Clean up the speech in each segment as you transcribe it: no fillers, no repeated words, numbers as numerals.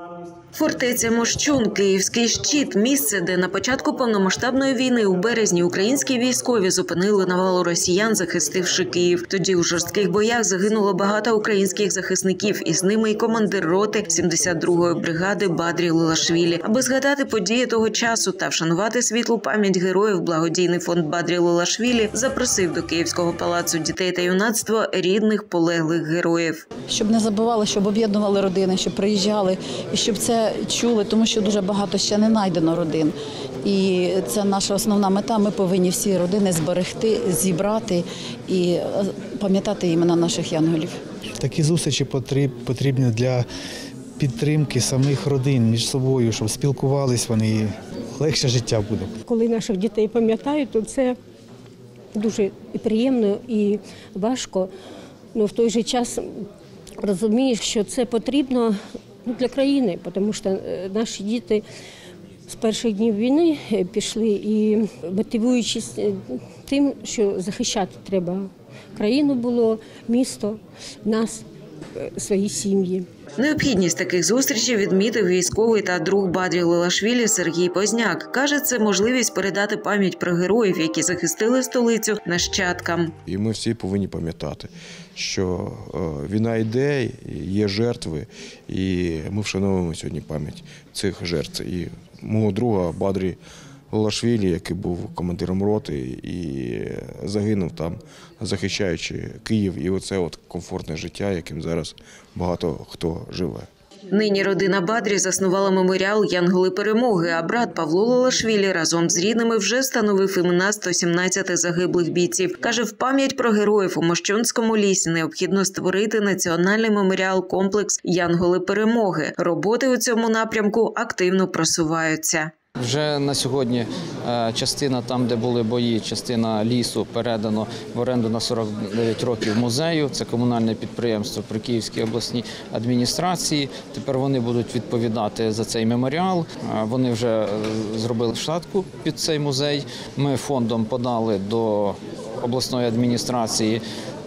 Фортеця Мощун, Київський щит – місце, де на початку повномасштабної війни у березні українські військові зупинили навалу росіян, захистивши Київ. Тоді у жорстких боях загинуло багато українських захисників, і з ними і командир роти 72-ї бригади Бадрі Лулашвілі. Аби згадати події того часу та вшанувати світлу пам'ять героїв, благодійний фонд Бадрі Лулашвілі запросив до Київського палацу дітей та юнацтва рідних полеглих героїв. Щоб не забували, щоб об'єднували родини, щоб приїжджали і щоб це чули, тому що дуже багато ще не знайдено родин. І це наша основна мета. Ми повинні всі родини зберегти, зібрати і пам'ятати імена наших янголів. Такі зустрічі потрібні для підтримки самих родин між собою, щоб спілкувались вони, і легше життя буде. Коли наших дітей пам'ятають, то це дуже і приємно, і важко. Але в той же час розумієш, що це потрібно для країни, тому що наші діти з перших днів війни пішли і мотивуючись тим, що захищати треба країну було, місто, нас, свої сім'ї. Необхідність таких зустрічей відмітив військовий та друг Бадрі Лулашвілі Сергій Позняк. Каже, це можливість передати пам'ять про героїв, які захистили столицю, нащадкам. І ми всі повинні пам'ятати, що війна йде, є жертви, і ми вшановуємо сьогодні пам'ять цих жертв. І мого друга Бадрі Лулашвілі, який був командиром роти і загинув там, захищаючи Київ. І оце комфортне життя, яким зараз багато хто живе. Нині родина Бадрі заснувала меморіал «Янголи перемоги», а брат Павло Лулашвілі разом з рідними вже встановив імена 117 загиблих бійців. Каже, в пам'ять про героїв у Мощунському лісі необхідно створити національний меморіал-комплекс «Янголи перемоги». Роботи у цьому напрямку активно просуваються. Вже на сьогодні частина там, де були бої, частина лісу передано в оренду на 49 років музею. Це комунальне підприємство при Київській обласній адміністрації. Тепер вони будуть відповідати за цей меморіал. Вони вже зробили шатку під цей музей. Ми фондом подали до обласної адміністрації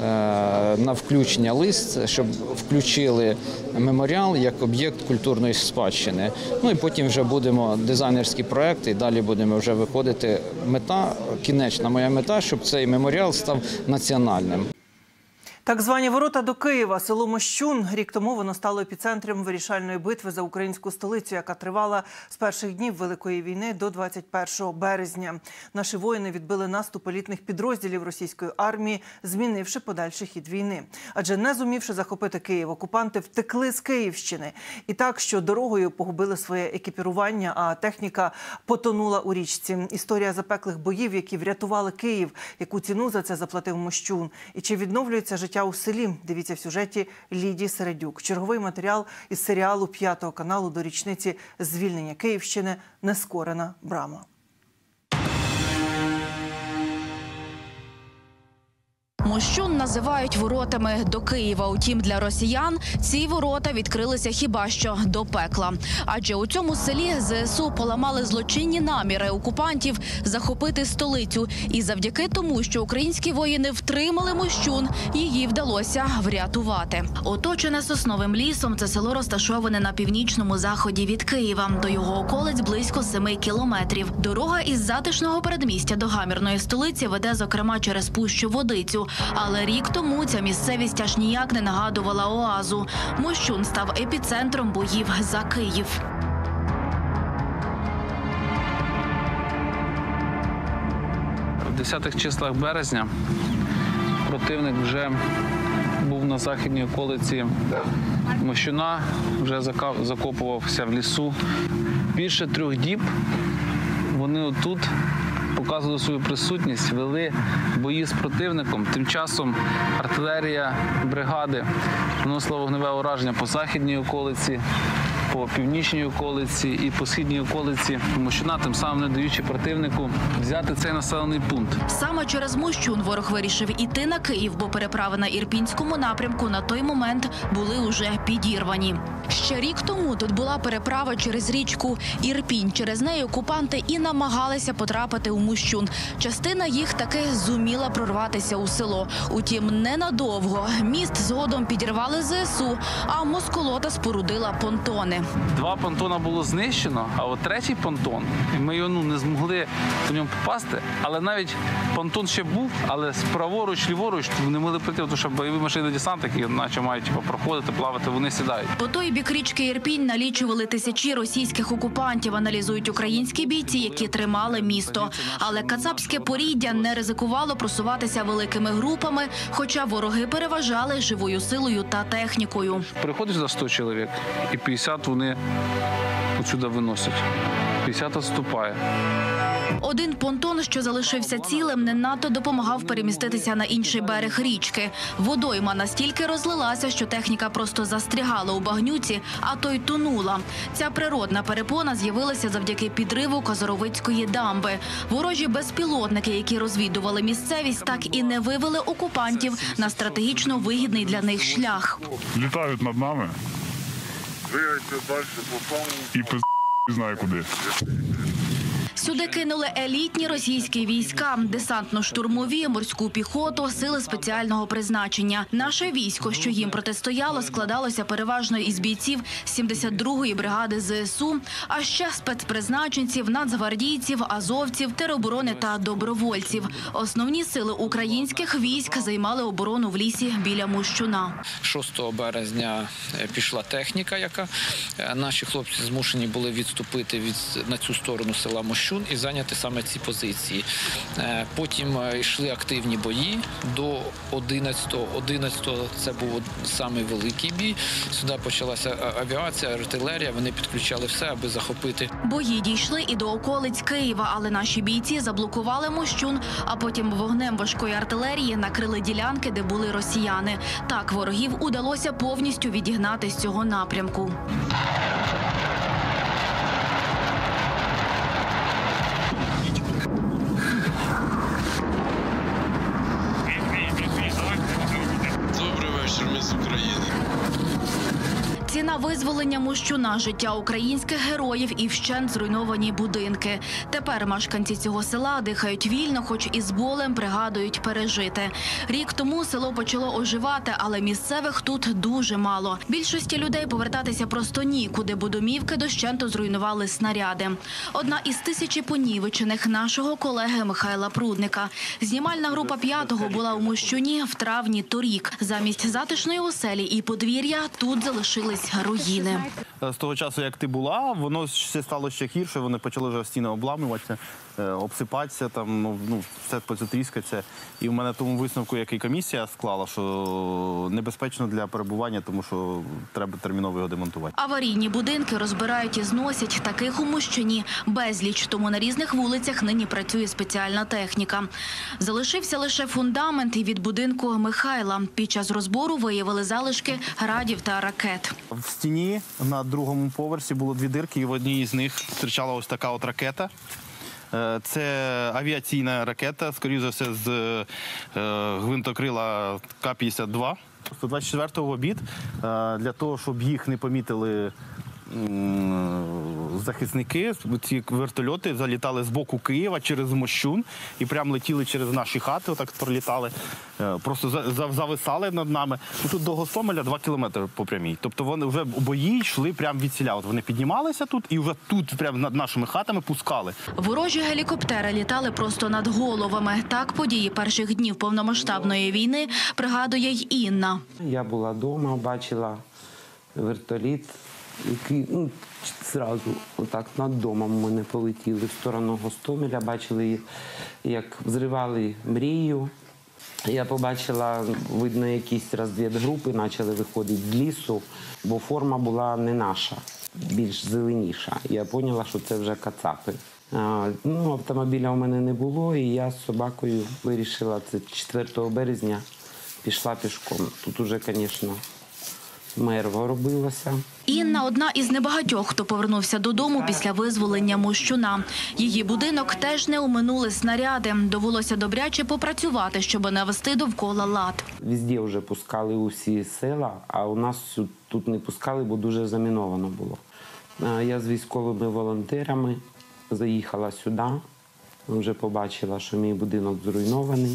на включення лист, щоб включили меморіал як об'єкт культурної спадщини. Ну і потім вже будемо дизайнерські проекти, і далі будемо вже виходити. Мета, кінечна моя мета, щоб цей меморіал став національним. Так звані ворота до Києва, село Мощун. Рік тому воно стало епіцентром вирішальної битви за українську столицю, яка тривала з перших днів Великої війни до 21 березня. Наші воїни відбили наступ елітних підрозділів російської армії, змінивши подальший хід війни. Адже не зумівши захопити Київ, окупанти втекли з Київщини. І так, що дорогою погубили своє екіпірування, а техніка потонула у річці. Історія запеклих боїв, які врятували Київ. Яку ціну за це заплатив Мощун? І чи відновлюється життя у селі? Дивіться в сюжеті Лідії Середюк. Черговий матеріал із серіалу 5 каналу до річниці звільнення Київщини «Нескорена брама». Мощун називають воротами до Києва. Утім, для росіян ці ворота відкрилися хіба що до пекла. Адже у цьому селі ЗСУ поламали злочинні наміри окупантів захопити столицю. І завдяки тому, що українські воїни втримали Мощун, її вдалося врятувати. Оточене сосновим лісом, це село розташоване на північному заході від Києва. До його околиць близько 7 кілометрів. Дорога із затишного передмістя до гамірної столиці веде, зокрема, через пущу Водицю. Але рік тому ця місцевість аж ніяк не нагадувала оазу. Мощун став епіцентром боїв за Київ. В 10-х числах березня противник вже був на західній околиці Мощуна, вже закопувався в лісу. Більше 3 діб вони отут показували свою присутність, вели бої з противником. Тим часом артилерія бригади наносила вогневе ураження по західній околиці, по північній околиці і по східній околиці Мощуна, тим самим не даючи противнику взяти цей населений пункт. Саме через Мощун ворог вирішив іти на Київ, бо переправи на Ірпінському напрямку на той момент були уже підірвані. Ще рік тому тут була переправа через річку Ірпінь. Через неї окупанти і намагалися потрапити у Мощун. Частина їх таки зуміла прорватися у село. Утім, ненадовго. Міст згодом підірвали ЗСУ, а москолота спорудила понтони. 2 понтона було знищено, а от 3-й понтон, ми його не змогли по ньому попасти, але навіть понтон ще був, але праворуч, ліворуч не могли прийти, тому що бойові машини-десантники, наче мають проходити, плавати, вони сідають. По той бік річки Ірпінь налічували тисячі російських окупантів, аналізують українські бійці, які тримали місто. Але кацапське поріддя не ризикувало просуватися великими групами, хоча вороги переважали живою силою та технікою. Приходиш за 100 чоловік, і 50 вони отсюди виносять, 50 відступає. Один понтон, що залишився цілим, не надто допомагав переміститися на інший берег річки. Водойма настільки розлилася, що техніка просто застрягала у багнюці, а то й тонула. Ця природна перепона з'явилася завдяки підриву Козоровицької дамби. Ворожі безпілотники, які розвідували місцевість, так і не вивели окупантів на стратегічно вигідний для них шлях. Літають над нами і не знаю куди. Сюди кинули елітні російські війська, десантно-штурмові, морську піхоту, сили спеціального призначення. Наше військо, що їм протистояло, складалося переважно із бійців 72-ї бригади ЗСУ, а ще спецпризначенців, нацгвардійців, азовців, тероборони та добровольців. Основні сили українських військ займали оборону в лісі біля Мощуна. 6 березня пішла техніка, яка наші хлопці змушені були відступити на цю сторону села Мощун і зайняти саме ці позиції. Потім йшли активні бої до 11-го. 11-го це був самий великий бій. Сюди почалася авіація, артилерія, вони підключали все, аби захопити. Бої дійшли і до околиць Києва, але наші бійці заблокували Мощун, а потім вогнем важкої артилерії накрили ділянки, де були росіяни. Так ворогів удалося повністю відігнати з цього напрямку. Добрий вечір, ми з України. Ціна визволення Мощуна, життя українських героїв і вщент зруйновані будинки. Тепер мешканці цього села дихають вільно, хоч і з болем пригадують пережите. Рік тому село почало оживати, але місцевих тут дуже мало. Більшості людей повертатися просто нікуди, бо домівки дощенту зруйнували снаряди. Одна із 1000 понівечених нашого колеги Михайла Прудника. Знімальна група 5-го була у Мощуні в травні торік. Замість затишної оселі і подвір'я тут залишились руїни. З того часу, як ти була, воно ще стало ще гірше, вони почали вже стіни обламуватися, обсипатися, там, все потріскаться. І в мене тому висновку, який комісія склала, що небезпечно для перебування, тому що треба терміново його демонтувати. Аварійні будинки розбирають і зносять, таких у Мощуні безліч, тому на різних вулицях нині працює спеціальна техніка. Залишився лише фундамент і від будинку Михайла. Під час розбору виявили залишки градів та ракет. В стіні на 2-му поверсі було 2 дирки, і в одній із них стирчала ось така от ракета. Це авіаційна ракета, скоріше за все, з гвинтокрила К-52. 124-го в обід, для того, щоб їх не помітили захисники, ці вертольоти залітали з боку Києва через Мощун і прямо летіли через наші хати, отак пролітали, просто зависали над нами. Тут до Гостомеля 2 кілометри по прямій. Тобто вони вже бої йшли прямо від селя. От вони піднімалися тут і вже тут прямо над нашими хатами пускали. Ворожі гелікоптери літали просто над головами. Так події перших днів повномасштабної війни пригадує й Інна. Я була вдома, бачила вертоліт, який зразу отак над домом у мене полетіли в сторону Гостомеля. Бачили, як взривали мрію. Я побачила, видно, якісь розвідгрупи почали виходити з лісу, бо форма була не наша, більш зеленіша. Я зрозуміла, що це вже кацапи. Автомобіля у мене не було, і я з собакою вирішила, це 4 березня, пішла пішком. Тут уже, звісно, мерво робилося. Інна – одна із небагатьох, хто повернувся додому після визволення Мощуна. Її будинок теж не оминули снаряди. Довелося добряче попрацювати, щоб навести довкола лад. Везде вже пускали усі села, а у нас тут не пускали, бо дуже заміновано було. Я з військовими волонтерами заїхала сюди, вже побачила, що мій будинок зруйнований.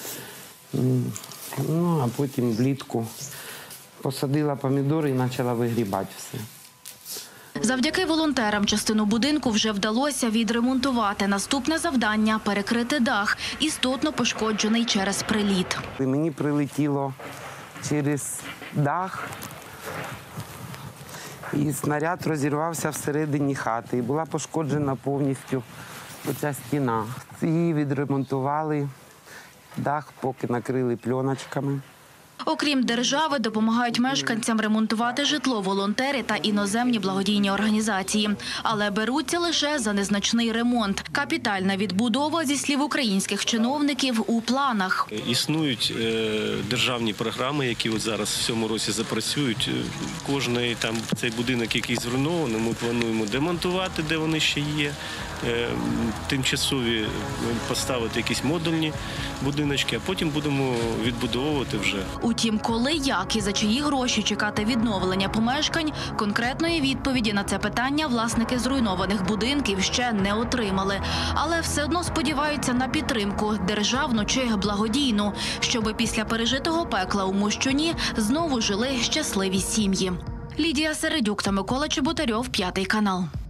Ну, а потім влітку посадила помідори і почала вигрібати все. Завдяки волонтерам частину будинку вже вдалося відремонтувати. Наступне завдання – перекрити дах, істотно пошкоджений через приліт. Мені прилетіло через дах, і снаряд розірвався всередині хати. І була пошкоджена повністю оця стіна. Її відремонтували, дах поки накрили пленочками. Окрім держави, допомагають мешканцям ремонтувати житло волонтери та іноземні благодійні організації. Але беруться лише за незначний ремонт. Капітальна відбудова, зі слів українських чиновників, у планах. Існують державні програми, які от зараз в цьому році запрацюють. Кожний там цей будинок, який зруйнований, ми плануємо демонтувати, де вони ще є. Тимчасові поставити якісь модульні будиночки, а потім будемо відбудовувати вже. Утім, коли, як і за чиї гроші чекати відновлення помешкань, конкретної відповіді на це питання власники зруйнованих будинків ще не отримали. Але все одно сподіваються на підтримку – державну чи благодійну, щоби після пережитого пекла у Мощуні знову жили щасливі сім'ї. Лідія Середюк та Микола Чеботарьов, 5 канал.